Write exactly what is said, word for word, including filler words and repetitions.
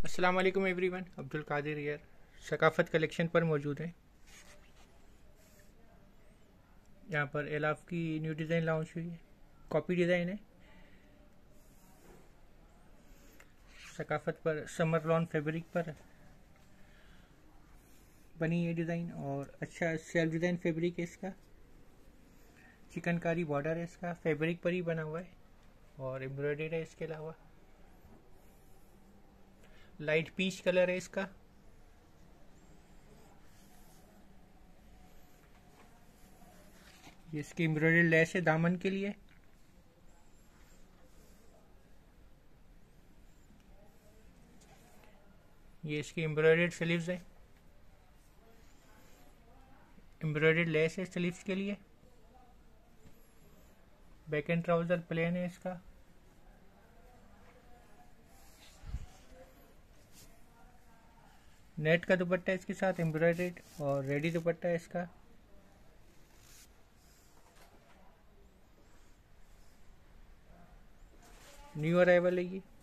अस्सलाम वालेकुम एवरीवन, अब्दुल कादिर यार सकाफ़त कलेक्शन पर मौजूद है। यहाँ पर एलाफ की न्यू डिज़ाइन लॉन्च हुई है, कॉपी डिज़ाइन है। सकाफ़त पर समर लॉन फैब्रिक पर बनी ये डिज़ाइन और अच्छा सेल्फ डिज़ाइन फैब्रिक है इसका। चिकनकारी बॉर्डर है इसका, फैब्रिक पर ही बना हुआ है और एम्ब्रॉयडरी है। इसके अलावा लाइट पीच कलर है इसका। ये इसकी एम्ब्रॉयडरी लेस है दामन के लिए। ये इसकी एम्ब्रॉयडर्ड स्लीव्स है, एम्ब्रॉयडर्ड लेस है स्लीव्स के लिए। बैक एंड ट्राउजर प्लेन है इसका। नेट का दुपट्टा इसके साथ एम्ब्रॉयडर्ड और रेडी दुपट्टा है इसका। न्यू अराइवल है ये।